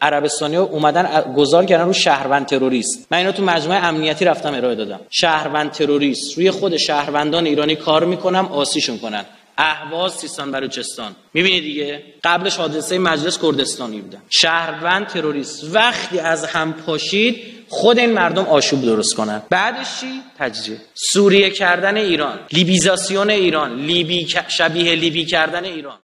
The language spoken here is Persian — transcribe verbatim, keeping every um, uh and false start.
عربستانی‌ها اومدن گذار کردن رو شهروند تروریست. من اینو تو مجمع امنیتی رفتم ارائه دادم. شهروند تروریست روی خود شهروندان ایرانی کار میکنم، آسیشون کنن. اهواز، سیستان بلوچستان. میبینی دیگه قبلش حادثه مجلس کردستانی بودن. شهروند تروریست وقتی از هم پاشید خود این مردم آشوب درست کنن. بعدش چی؟ تجزیه. سوریه کردن ایران، لیبیزاسیون ایران، لیبی شبیه لیبی کردن ایران.